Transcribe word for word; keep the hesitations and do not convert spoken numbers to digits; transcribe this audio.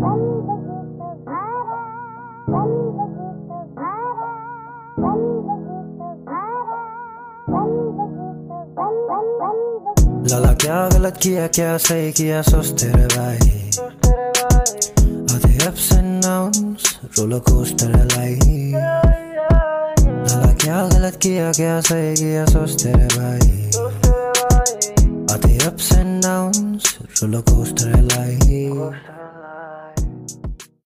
लाला क्या गलत किया क्या सही किया सोचते रहे भाई, आधे ups and downs roller coaster लाई। लाला क्या गलत किया क्या सही किया सोचते रहे भाई, आधे ups and downs roller coaster lie.